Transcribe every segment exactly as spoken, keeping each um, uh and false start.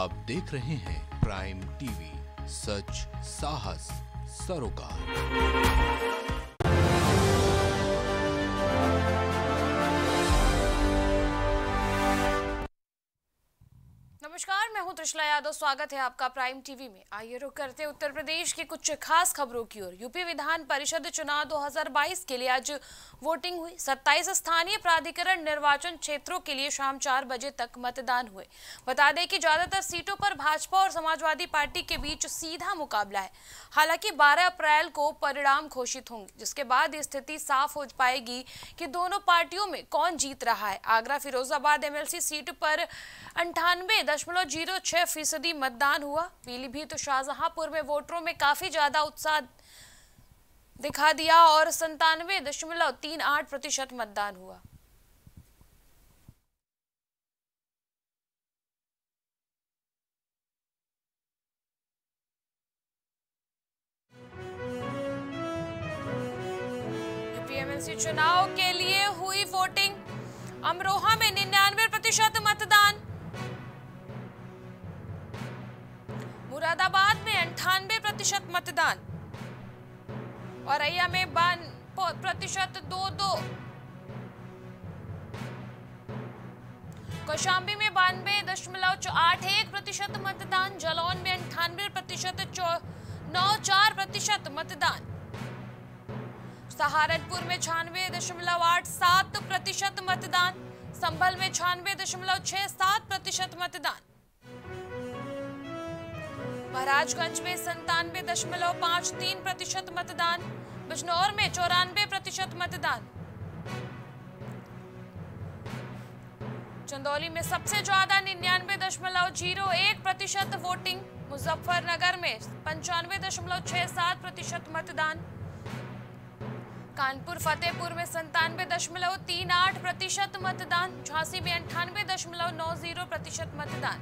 आप देख रहे हैं प्राइम टीवी, सच साहस सरोकार। नमस्कार, मैं हूं त्रिशला यादव। स्वागत है आपका प्राइम टीवी में। आइए रुक करते उत्तर प्रदेश की कुछ खास खबरों की ओर। यूपी विधान परिषद चुनाव दो हज़ार बाईस के लिए आज वोटिंग हुई। सत्ताईस स्थानीय प्राधिकरण निर्वाचन क्षेत्रों के लिए शाम चार बजे तक मतदान हुए। बता दें कि ज्यादातर सीटों पर भाजपा और समाजवादी पार्टी के बीच सीधा मुकाबला है। हालांकि बारह अप्रैल को परिणाम घोषित होंगे, जिसके बाद स्थिति साफ हो पाएगी कि दोनों पार्टियों में कौन जीत रहा है। आगरा फिरोजाबाद एमएलसी सीट पर अंठानवे दशमलव जीरो छह फीसदी मतदान हुआ। पीलीभीत तो शाहजहांपुर में वोटरों में काफी ज्यादा उत्साह दिखा दिया और संतानवे दशमलव तीन आठ प्रतिशत मतदान हुआ। यूपीएमएलसी चुनाव के लिए हुई वोटिंग। अमरोहा में निन्यानवे प्रतिशत मतदान, मुरादाबाद में अंठानवे प्रतिशत मतदान, औरैया में बान प्रतिशत दो दो, कौशाम्बी में बानवे दशमलव आठ एक प्रतिशत मतदान, जालौन में अंठानवे प्रतिशत नौ चार प्रतिशत मतदान, सहारनपुर में छियानवे दशमलव आठ सात प्रतिशत मतदान, संभल में छियानवे दशमलव छह सात प्रतिशत मतदान, महाराजगंज में संतानवे दशमलव पाँच तीन प्रतिशत मतदान, बिजनौर में चौरानवे प्रतिशत मतदान, चंदौली में सबसे ज्यादा निन्यानवे दशमलव जीरो एक प्रतिशत वोटिंग, मुजफ्फरनगर में पंचानवे दशमलव छह सात प्रतिशत मतदान, कानपुर फतेहपुर में संतानवे दशमलव तीन आठ प्रतिशत मतदान, झांसी में अंठानवे दशमलव नौ जीरो प्रतिशत मतदान,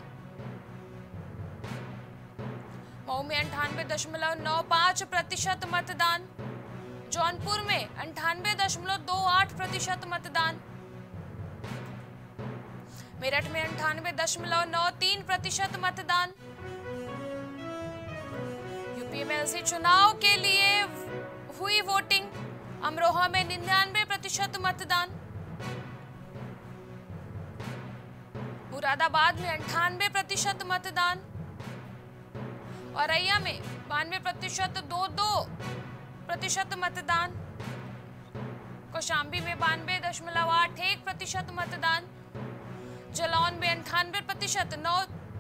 मऊ में अंठानवे दशमलव नौ पाँच प्रतिशत मतदान, जौनपुर में अंठानवे दशमलव दो आठ प्रतिशत मतदान, मेरठ में अंठानवे दशमलव नौ तीन प्रतिशत मतदान। यूपीएमएलसी चुनाव के लिए हुई वोटिंग। अमरोहा में निन्यानवे प्रतिशत मतदान, मुरादाबाद में अंठानवे प्रतिशत मतदान, औरैया में बानवे प्रतिशत दो दो प्रतिशत मतदान, कौशाम्बी में बानवे दशमलव आठ एक प्रतिशत मतदान, जालौन में अंठानवे प्रतिशत नौ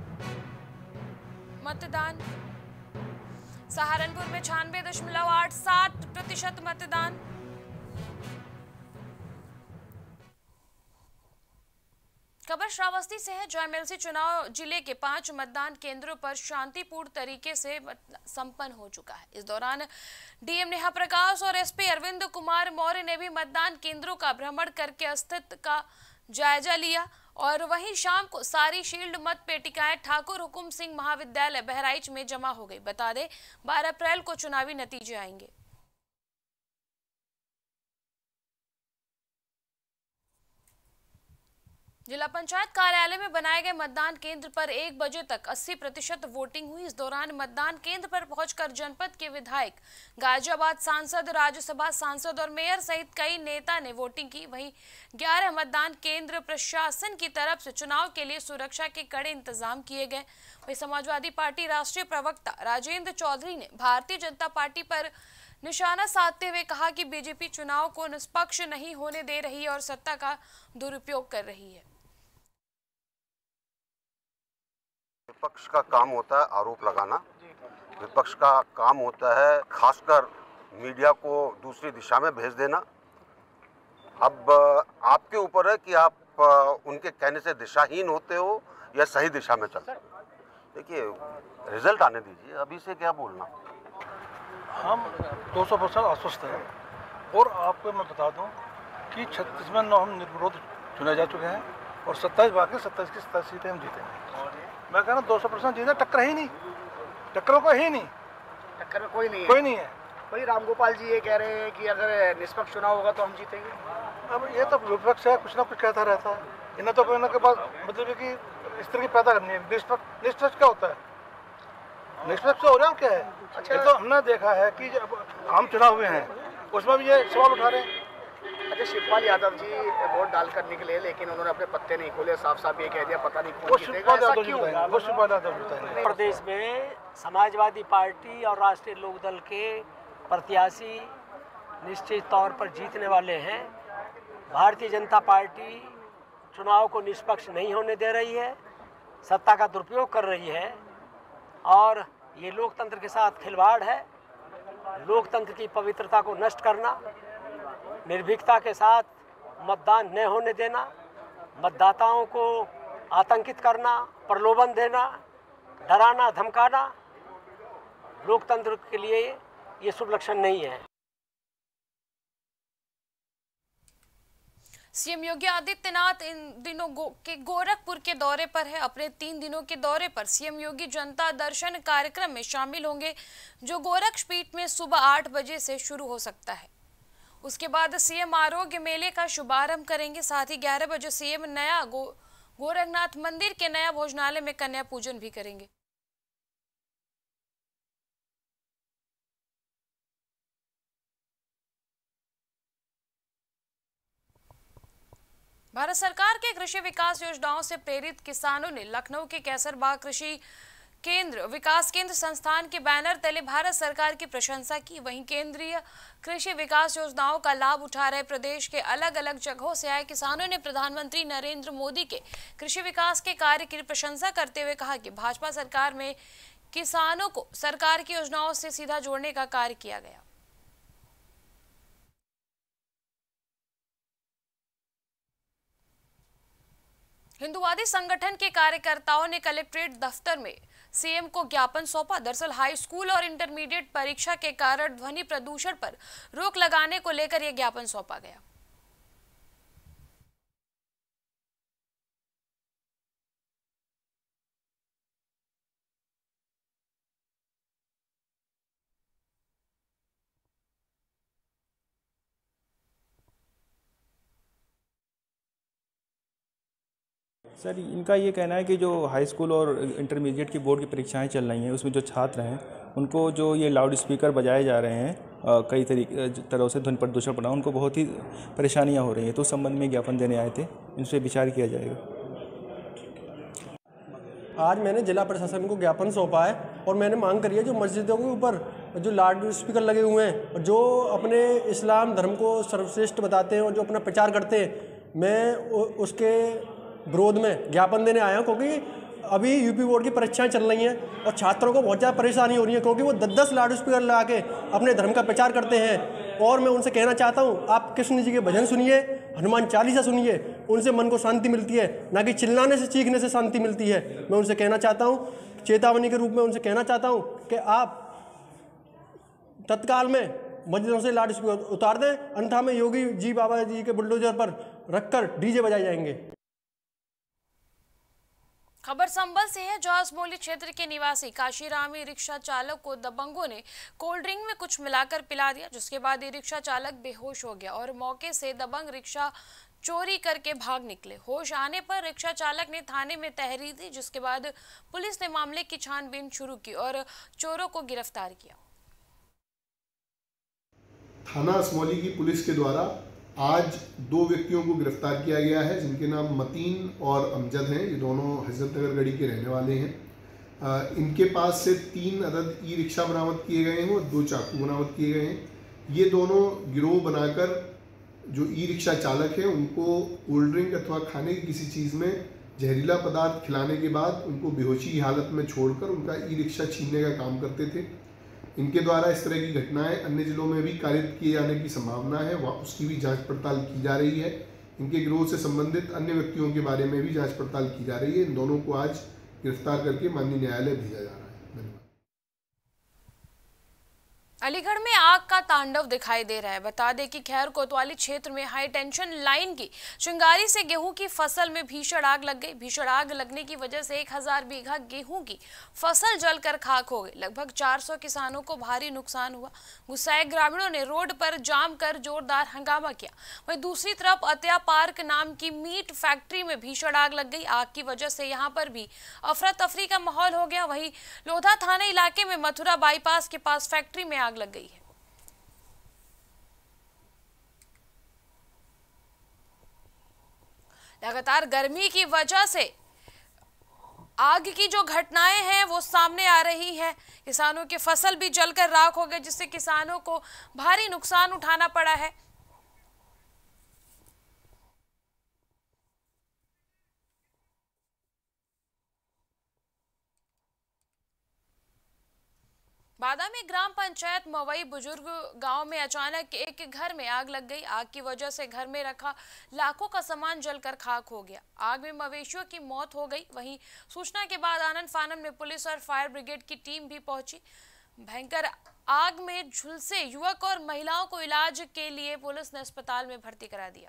मतदान, सहारनपुर में छियानवे दशमलव आठ सात प्रतिशत मतदान। खबर श्रावस्ती से है। एमएलसी चुनाव जिले के पांच मतदान केंद्रों पर शांतिपूर्ण तरीके से संपन्न हो चुका है। इस दौरान डीएम नेहा प्रकाश और एसपी अरविंद कुमार मौर्य ने भी मतदान केंद्रों का भ्रमण करके स्थिति का जायजा लिया और वहीं शाम को सारी शील्ड मत पेटिकाएं ठाकुर हुकुम सिंह महाविद्यालय बहराइच में जमा हो गई। बता दें बारह अप्रैल को चुनावी नतीजे आएंगे। जिला पंचायत कार्यालय में बनाए गए मतदान केंद्र पर एक बजे तक अस्सी प्रतिशत वोटिंग हुई। इस दौरान मतदान केंद्र पर पहुंचकर जनपद के विधायक, गाजियाबाद सांसद, राज्यसभा सांसद और मेयर सहित कई नेता ने वोटिंग की। वहीं ग्यारह मतदान केंद्र प्रशासन की तरफ से चुनाव के लिए सुरक्षा के कड़े इंतजाम किए गए। वहीं समाजवादी पार्टी राष्ट्रीय प्रवक्ता राजेंद्र चौधरी ने भारतीय जनता पार्टी पर निशाना साधते हुए कहा कि बीजेपी चुनाव को निष्पक्ष नहीं होने दे रही है और सत्ता का दुरुपयोग कर रही है। विपक्ष का काम होता है आरोप लगाना, विपक्ष का काम होता है खासकर मीडिया को दूसरी दिशा में भेज देना। अब आपके ऊपर है कि आप उनके कहने से दिशाहीन होते हो या सही दिशा में चलते हो। देखिए, रिजल्ट आने दीजिए, अभी से क्या बोलना। हम दो सौ परसेंट आश्वस्त हैं और आपको मैं बता दूं कि छत्तीस में नौ हम निर्विरोध चुने जा चुके हैं और सत्ताईस बाकी सत्ताईस की सत्ताईस सीटें हम जीतेंगे। मैं कह रहा हूँ दो सौ परसेंट जीते, टक्कर ही नहीं, टक्कर को ही नहीं, टक्कर में कोई नहीं है, कोई नहीं है। भाई रामगोपाल जी ये कह रहे हैं कि अगर निष्पक्ष चुनाव होगा तो हम जीतेंगे। अब ये तो विपक्ष है, कुछ ना कुछ कहता रहता है। इन्हें तो कोई ना के पास मतलब कि इस तरह की पैदा करनी है। निष्पक्ष निष्पक्ष क्या होता है? निष्पक्ष हो रहा है क्या है? अच्छा, ये तो हमने देखा है कि जब आम चुनाव हुए हैं उसमें भी ये सवाल उठा रहे हैं। अच्छा, शिवपाल यादव जी वोट डालकर निकले, लेकिन उन्होंने अपने पत्ते नहीं खोले, साफ साफ ये कह दिया पता नहीं कौन जीतेगा, ऐसा क्यों? वो शिवपाल यादव बताएंगे। प्रदेश में समाजवादी पार्टी और राष्ट्रीय लोकदल के प्रत्याशी निश्चित तौर पर जीतने वाले हैं। भारतीय जनता पार्टी चुनाव को निष्पक्ष नहीं होने दे रही है, सत्ता का दुरुपयोग कर रही है और ये लोकतंत्र के साथ खिलवाड़ है। लोकतंत्र की पवित्रता को नष्ट करना, निर्भीकता के साथ मतदान न होने देना, मतदाताओं को आतंकित करना, प्रलोभन देना, डराना धमकाना लोकतंत्र के लिए ये शुभ लक्षण नहीं है। सीएम योगी आदित्यनाथ इन दिनों गो, के गोरखपुर के दौरे पर है। अपने तीन दिनों के दौरे पर सीएम योगी जनता दर्शन कार्यक्रम में शामिल होंगे, जो गोरक्षपीठ में सुबह आठ बजे से शुरू हो सकता है। उसके बाद सीएम आरोग्य मेले का शुभारंभ करेंगे। साथ ही ग्यारह बजे सीएम नया गो, गोरखनाथ मंदिर के नया भोजनालय में कन्या पूजन भी करेंगे। भारत सरकार के कृषि विकास योजनाओं से प्रेरित किसानों ने लखनऊ के कैसरबाग कृषि केंद्र विकास केंद्र संस्थान के बैनर तले भारत सरकार की प्रशंसा की। वहीं केंद्रीय कृषि विकास योजनाओं का लाभ उठा रहे प्रदेश के अलग अलग जगहों से आए किसानों ने प्रधानमंत्री नरेंद्र मोदी के कृषि विकास के कार्य की प्रशंसा करते हुए कहा कि भाजपा सरकार में किसानों को सरकार की योजनाओं से सीधा जोड़ने का कार्य किया गया। हिंदुवादी संगठन के कार्यकर्ताओं ने कलेक्ट्रेट दफ्तर में सीएम को ज्ञापन सौंपा। दरअसल हाई स्कूल और इंटरमीडिएट परीक्षा के कारण ध्वनि प्रदूषण पर रोक लगाने को लेकर यह ज्ञापन सौंपा गया। सर, इनका ये कहना है कि जो हाई स्कूल और इंटरमीडिएट की बोर्ड की परीक्षाएं चल रही हैं उसमें जो छात्र हैं उनको जो ये लाउड स्पीकर बजाए जा रहे हैं आ, कई तरीके तरह से ध्वनि प्रदूषण बना, उनको बहुत ही परेशानियां हो रही हैं। तो उस संबंध में ज्ञापन देने आए थे, इनसे विचार किया जाएगा। आज मैंने जिला प्रशासन को ज्ञापन सौंपा है और मैंने मांग करी है जो मस्जिदों के ऊपर जो लाउड स्पीकर लगे हुए हैं और जो अपने इस्लाम धर्म को सर्वश्रेष्ठ बताते हैं और जो अपना प्रचार करते हैं, मैं उसके विरोध में ज्ञापन देने आया हूँ। क्योंकि अभी यूपी बोर्ड की परीक्षाएं चल रही हैं और छात्रों को बहुत ज़्यादा परेशानी हो रही है, क्योंकि वो दस दस लाउड स्पीकर लगा के अपने धर्म का प्रचार करते हैं। और मैं उनसे कहना चाहता हूँ, आप कृष्ण जी के भजन सुनिए, हनुमान चालीसा सुनिए, उनसे मन को शांति मिलती है, ना कि चिल्लाने से चीखने से शांति मिलती है। मैं उनसे कहना चाहता हूँ, चेतावनी के रूप में उनसे कहना चाहता हूँ कि आप तत्काल में मस्जिदों से लाउड स्पीकर उतार दें, अन्यथा में योगी जी बाबा जी के बुलडोजर पर रखकर डीजे बजाए जाएंगे। खबर संभल से है, जहां असमोली क्षेत्र के निवासी काशीरामी रिक्शा चालक को दबंगों ने कोल्ड ड्रिंक में कुछ मिलाकर पिला दिया, जिसके बाद ये रिक्शा चालक बेहोश हो गया और मौके से दबंग रिक्शा चोरी करके भाग निकले। होश आने पर रिक्शा चालक ने थाने में तहरीर दी, जिसके बाद पुलिस ने मामले की छानबीन शुरू की और चोरों को गिरफ्तार किया। थाना असमौली की पुलिस के द्वारा आज दो व्यक्तियों को गिरफ्तार किया गया है, जिनके नाम मतीन और अमजद हैं। ये दोनों हजरतनगर गढ़ी के रहने वाले हैं। आ, इनके पास से तीन अदद ई रिक्शा बरामद किए गए हैं और दो चाकू बरामद किए गए हैं। ये दोनों गिरोह बनाकर जो ई रिक्शा चालक हैं उनको कोल्ड ड्रिंक अथवा खाने की किसी चीज़ में जहरीला पदार्थ खिलाने के बाद उनको बेहोशी की हालत में छोड़कर उनका ई रिक्शा छीनने का काम करते थे। इनके द्वारा इस तरह की घटनाएं अन्य जिलों में भी कारित किए जाने की संभावना है, वह उसकी भी जांच पड़ताल की जा रही है। इनके गिरोह से संबंधित अन्य व्यक्तियों के बारे में भी जांच पड़ताल की जा रही है। इन दोनों को आज गिरफ्तार करके माननीय न्यायालय भेजा जा रहा है। धन्यवाद। अलीगढ़ में आग का तांडव दिखाई दे रहा है। बता दें कि खैर कोतवाली क्षेत्र में हाई टेंशन लाइन की चिंगारी से गेहूं की फसल में भीषण आग लग गई। भीषण आग लगने की वजह से एक हजार बीघा गेहूं की फसल जलकर खाक हो गई। लगभग चार सौ किसानों को भारी नुकसान हुआ। गुस्साए ग्रामीणों ने रोड पर जाम कर जोरदार हंगामा किया। वहीं दूसरी तरफ अत्या पार्क नाम की मीट फैक्ट्री में भीषण आग लग गई। आग की वजह से यहां पर भी अफरा तफरी का माहौल हो गया। वहीं लोधा थाना इलाके में मथुरा बाईपास के पास फैक्ट्री में आग लग गई है। लगातार गर्मी की वजह से आग की जो घटनाएं हैं वो सामने आ रही हैं। किसानों की फसल भी जलकर राख हो गई, जिससे किसानों को भारी नुकसान उठाना पड़ा है। बादा में ग्राम पंचायत मवई बुजुर्ग गांव में अचानक एक घर में आग लग गई। आग की वजह से घर में रखा लाखों का सामान जलकर खाक हो गया। आग में मवेशियों की मौत हो गई। वहीं सूचना के बाद आनन फानन में पुलिस और फायर ब्रिगेड की टीम भी पहुंची। भयंकर आग में झुलसे युवक और महिलाओं को इलाज के लिए पुलिस ने अस्पताल में भर्ती करा दिया।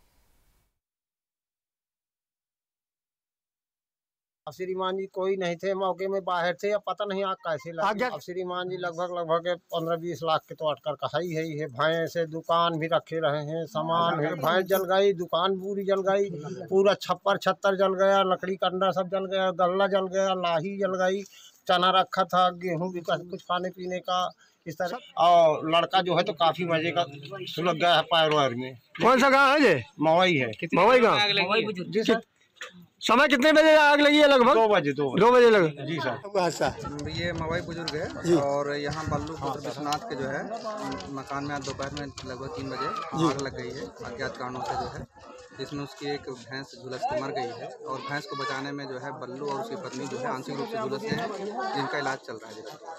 अब श्रीमान जी कोई नहीं थे मौके में, बाहर थे। अब पता नहीं आग कैसे लगी। अब श्रीमान जी लगभग लगभग पंद्रह बीस लाख के तो अटकर कहा ही है, है। भैंस से दुकान भी रखे रहे हैं, सामान है। भैंस जल गई, दुकान पूरी जल गई, पूरा छप्पर छत्तर जल गया, लकड़ी कंडा सब जल गया, गल्ला जल गया, लाही जल गई, चना रखा था, गेहूँ भी कुछ खाने पीने का इस तरह। और लड़का जो है तो काफी मजे का सुलग गया है पैर वैर में। कौन सा गाँव है ये? मवई है। मवई गाँव। समय कितने बजे आग लगी है? लगभग दो बजे दो दो बजे लगी। जी सर। ये मवई बुजुर्ग है और यहाँ बल्लू पुत्र विश्वनाथ के जो है मकान में आज दोपहर में लगभग तीन बजे आग लग गई है अज्ञात कारणों से जो है, जिसमें उसकी एक भैंस झुलस के मर गई है। और भैंस को बचाने में जो है बल्लू और उसकी पत्नी जो है आंशिक रूप से झुलसे हैं, जिनका इलाज चल रहा है।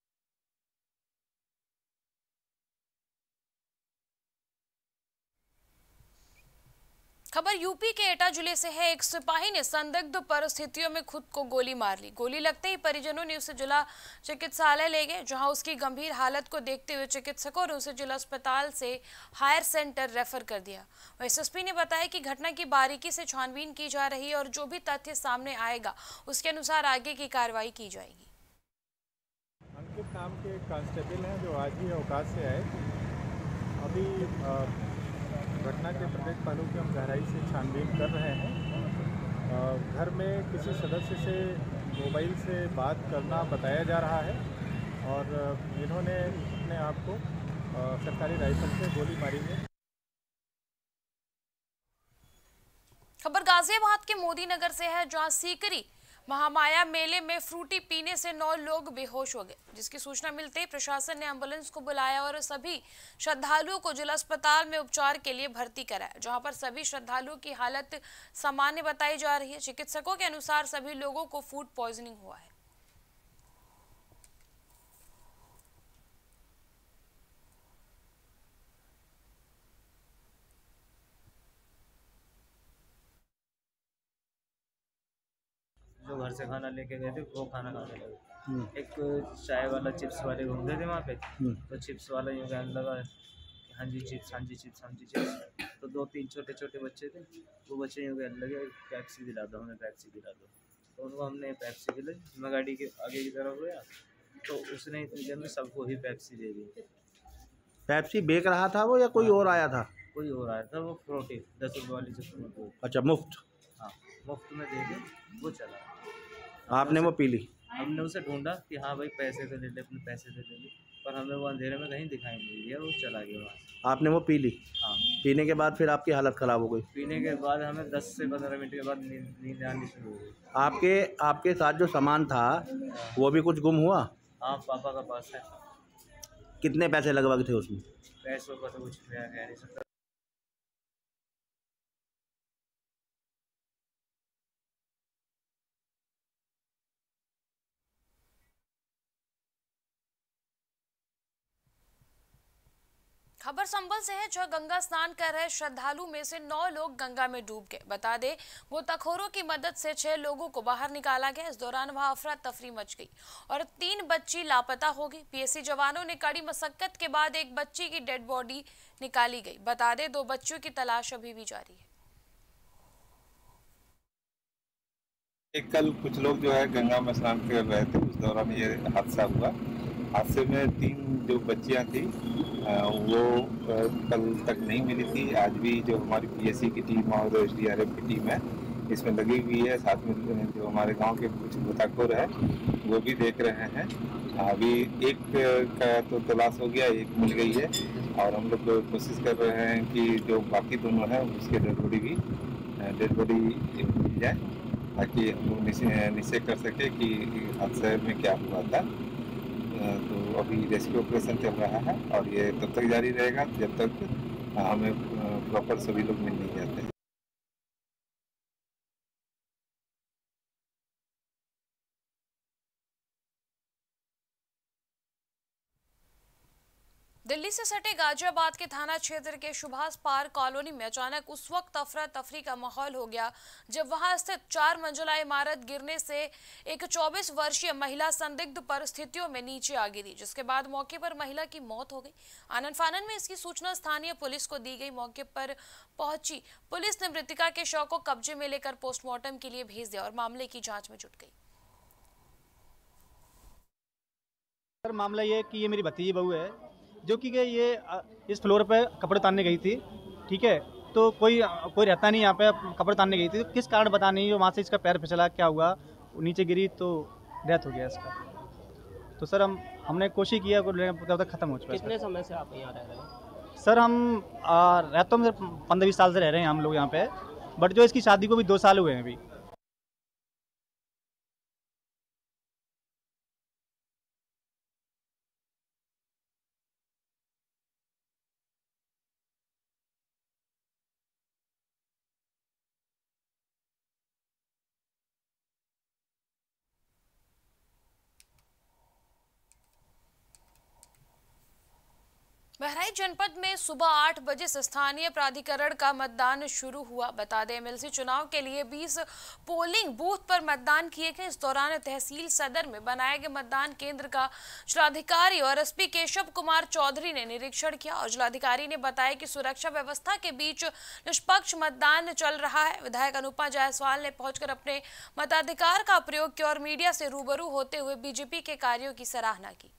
खबर यूपी के एटा जिले से है। एक सिपाही ने संदिग्ध परिस्थितियों में खुद को गोली मार ली। गोली लगते ही परिजनों ने उसे जिला चिकित्सालय ले गए, जहां उसकी गंभीर हालत को देखते हुए चिकित्सकों ने उसे जिला अस्पताल से हायर सेंटर रेफर कर दिया। एसएसपी ने बताया कि घटना की बारीकी से छानबीन की जा रही है और जो भी तथ्य सामने आएगा उसके अनुसार आगे की कार्रवाई की जाएगी। अंकित नाम के कांस्टेबल हैं जो आज ही अवकाश से आए। अभी आ, घटना के प्रत्येक पहलू की हम गहराई से छानबीन कर रहे हैं। घर में किसी सदस्य से मोबाइल से बात करना बताया जा रहा है और इन्होंने अपने आप को सरकारी राइफल से गोली मारी है। खबर गाजियाबाद के मोदी नगर से है, जहां सीकरी महामाया मेले में फ्रूटी पीने से नौ लोग बेहोश हो गए। जिसकी सूचना मिलते ही प्रशासन ने एम्बुलेंस को बुलाया और सभी श्रद्धालुओं को जिला अस्पताल में उपचार के लिए भर्ती कराया, जहां पर सभी श्रद्धालुओं की हालत सामान्य बताई जा रही है। चिकित्सकों के अनुसार सभी लोगों को फूड पॉइजनिंग हुआ है। जो घर से खाना लेके गए थे वो खाना खाने लगे। एक चाय वाला चिप्स वाले घूम रहे थे वहाँ पे, तो चिप्स वाला यूँ कहने लगा हाँ जी चिप्स, हाँ जी चिप्स, हाँ जी चिप्स। तो दो तीन छोटे छोटे बच्चे थे, वो बच्चे यूँ कहने लगे पैप्सी दिला दो, हमें पैप्सी दिला दो। तो उनको हमने पैप्सी दिलाई। मैं गाड़ी के आगे की तरफ गया तो उसने इतनी देर में सबको ही पैप्सी दे दी। पैप्सी बेच रहा था वो या कोई और आया था? कोई और आया था, वो फ्रूटी दस रुपये वाली जो फ्रूटी। अच्छा, मुफ्त? हाँ, मुफ्त में दे के वो चला। आपने वो पी ली? हमने उसे ढूंढा कि हाँ भाई पैसे तो ले ले, अपने पैसे तो ले ले, पर हमें वो अंधेरे में कहीं दिखाई नहीं दिया, वो चला गया वहाँ से। आपने वो पी ली? हाँ। पीने के बाद फिर आपकी हालत ख़राब हो गई? पीने के बाद हमें दस से पंद्रह मिनट के बाद नींद नींद आनी शुरू हो गई। आपके आपके साथ जो सामान था वो भी कुछ गुम हुआ? हाँ, पापा का पास है। कितने पैसे लगवा के थे उसमें? पैसों का तो कुछ कह नहीं सकता। खबर संभल से है, जहां गंगा स्नान कर रहे श्रद्धालु में से नौ लोग गंगा में डूब गए। बता दें, गोताखोरों की मदद से छह लोगों को बाहर निकाला गया। इस दौरान वहां अफरा तफरी मच गई और तीन बच्ची लापता हो गई। पीएससी जवानों ने कड़ी मशक्कत के बाद एक बच्ची की डेड बॉडी निकाली गई। बता दें, दो बच्चों की तलाश अभी भी जारी है। एक कल कुछ लोग जो है गंगा में स्नान कर रहे थे, उस दौरान ये हादसा हुआ। हादसे में तीन जो बच्चियां थी वो कल तक नहीं मिली थी। आज भी जो हमारी पीएससी की टीम और एसडीआरएफ की टीम है इसमें लगी हुई है। साथ में जो हमारे गांव के कुछ गोताखोर है वो भी देख रहे हैं। अभी एक का तो तलाश हो गया, एक मिल गई है और हम लोग कोशिश कर रहे हैं कि जो बाकी दोनों है उसके डेड बॉडी भी डेड बॉडी मिल जाए, ताकि हम लोग निश्चय कर सके कि हादसे में क्या हुआ था। तो अभी रेस्क्यू ऑपरेशन चल रहा है और ये तब तक जारी रहेगा जब तक हमें प्रॉपर सभी लोग मिल नहीं जाते हैं। दिल्ली से सटे गाजियाबाद के थाना क्षेत्र के सुभाष पार्क कॉलोनी में अचानक उस वक्त अफरा तफरी का माहौल हो गया जब वहां स्थित चार मंजिला इमारत गिरने से एक चौबीस वर्षीय महिला संदिग्ध परिस्थितियों में नीचे आ गिरी, जिसके बाद मौके पर महिला की मौत हो गई। आनन फानन में इसकी सूचना स्थानीय पुलिस को दी गई। मौके पर पहुंची पुलिस ने मृतका के शव को कब्जे में लेकर पोस्टमार्टम के लिए भेज दिया और मामले की जाँच में जुट गई। सर, मामला ये है कि ये मेरी भतीजी बहू है जो कि ये इस फ्लोर पे कपड़े उतारने गई थी। ठीक है, तो कोई कोई रहता नहीं यहाँ पे, कपड़े उतारने गई थी। तो किस कारण पता नहीं, वहाँ से इसका पैर फिसला, क्या हुआ, नीचे गिरी तो डेथ हो गया इसका। तो सर हम हमने कोशिश किया तब तक खत्म हो चुका है। कितने समय से आप यहाँ रह रहे हैं? सर हम रहते हैं पंद्रह बीस साल से रह रहे हैं हम लोग यहाँ पे, बट जो इसकी शादी को भी दो साल हुए हैं अभी। बहराइच जनपद में सुबह आठ बजे से स्थानीय प्राधिकरण का मतदान शुरू हुआ। बता दें, एमएलसी चुनाव के लिए बीस पोलिंग बूथ पर मतदान किए गए। इस दौरान तहसील सदर में बनाए गए मतदान केंद्र का जिलाधिकारी और एसपी केशव कुमार चौधरी ने निरीक्षण किया और जिलाधिकारी ने बताया कि सुरक्षा व्यवस्था के बीच निष्पक्ष मतदान चल रहा है। विधायक अनुपमा जायसवाल ने पहुंचकर अपने मताधिकार का प्रयोग किया और मीडिया से रूबरू होते हुए बीजेपी के कार्यों की सराहना की।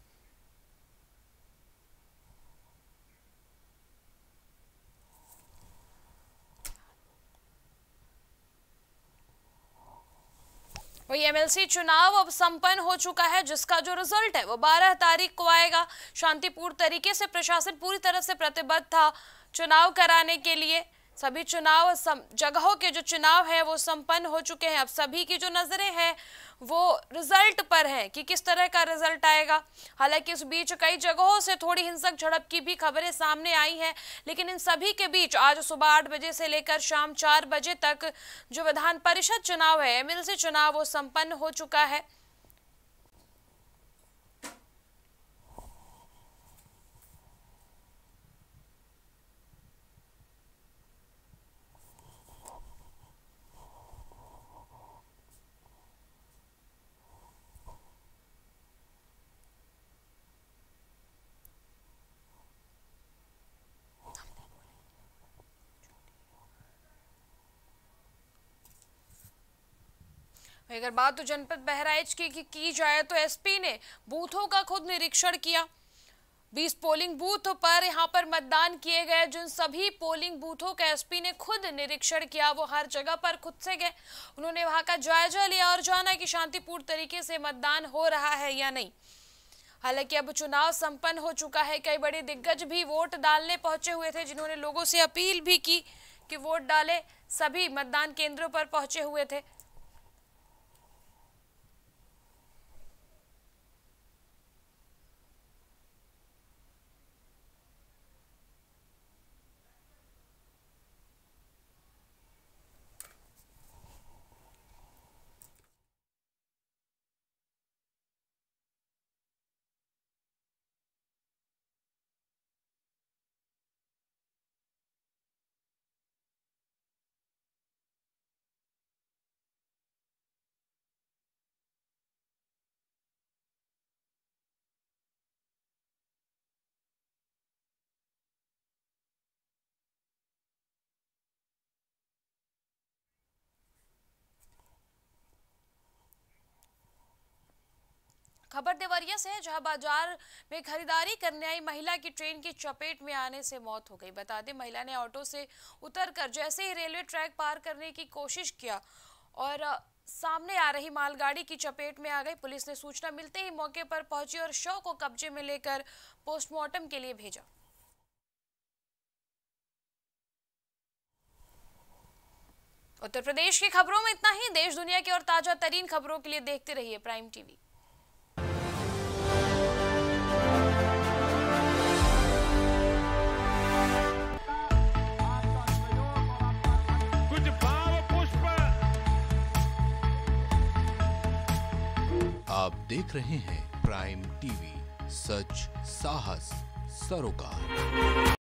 वही एमएलसी चुनाव अब संपन्न हो चुका है, जिसका जो रिजल्ट है वो बारह तारीख को आएगा। शांतिपूर्ण तरीके से प्रशासन पूरी तरह से प्रतिबद्ध था चुनाव कराने के लिए। सभी चुनाव जगहों के जो चुनाव है वो संपन्न हो चुके हैं। अब सभी की जो नजरें हैं वो रिजल्ट पर है कि किस तरह का रिजल्ट आएगा। हालांकि इस बीच कई जगहों से थोड़ी हिंसक झड़प की भी खबरें सामने आई हैं, लेकिन इन सभी के बीच आज सुबह आठ बजे से लेकर शाम चार बजे तक जो विधान परिषद चुनाव है, एमएलसी चुनाव, वो संपन्न हो चुका है। अगर बात तो जनपद बहराइच की, की की जाए तो एसपी ने बूथों का खुद निरीक्षण किया। बीस पोलिंग बूथ पर यहां पर मतदान किए गए। जिन सभी पोलिंग बूथों का एसपी ने खुद निरीक्षण किया, वो हर जगह पर खुद से गए। उन्होंने वहां का जायजा लिया और जाना कि शांतिपूर्ण तरीके से मतदान हो रहा है या नहीं। हालांकि अब चुनाव संपन्न हो चुका है। कई बड़े दिग्गज भी वोट डालने पहुंचे हुए थे, जिन्होंने लोगों से अपील भी की कि वोट डालें। सभी मतदान केंद्रों पर पहुंचे हुए थे। खबर देवरिया से है, जहां बाजार में खरीदारी करने आई महिला की ट्रेन की चपेट में आने से मौत हो गई। बता दें, महिला ने ऑटो से उतरकर जैसे ही रेलवे ट्रैक पार करने की कोशिश किया और सामने आ रही मालगाड़ी की चपेट में आ गई। पुलिस ने सूचना मिलते ही मौके पर पहुंची और शव को कब्जे में लेकर पोस्टमार्टम के लिए भेजा। उत्तर प्रदेश की खबरों में इतना ही। देश दुनिया की और ताजा तरीन खबरों के लिए देखते रहिए प्राइम टीवी। कुछ भाव पुष्प। आप देख रहे हैं प्राइम टीवी, सच साहस सरोकार।